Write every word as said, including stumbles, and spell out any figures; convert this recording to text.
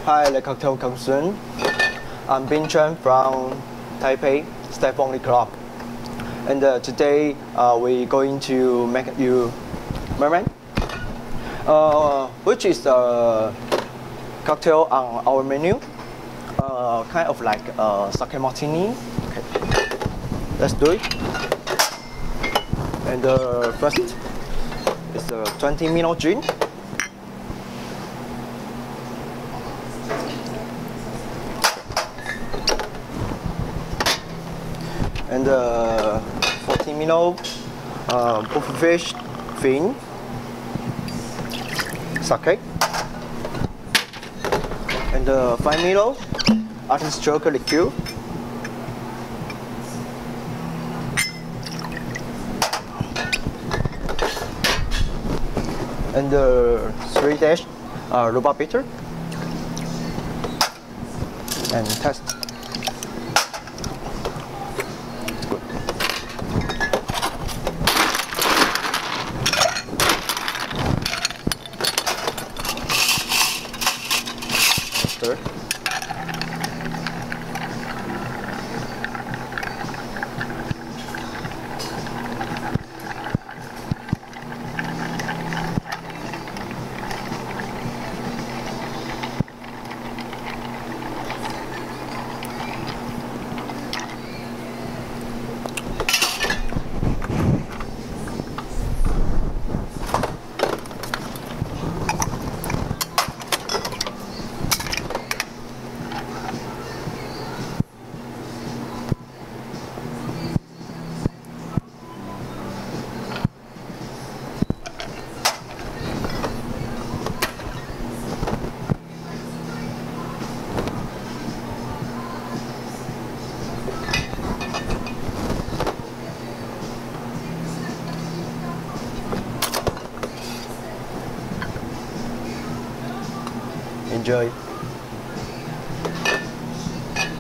Hi, the cocktail connoisseur. I'm Chen from Taipei Step Only Club, and uh, today uh, we're going to make you Merman, uh, which is a cocktail on our menu, uh, kind of like a sake martini. Okay. Let's do it. And uh, first is a twenty minute gin. And uh, forty minute uh, fish fin sake, and uh, five minute artichoke liqueur, and uh, three dash uh, rhubarb bitter, and test. Stir. Enjoy.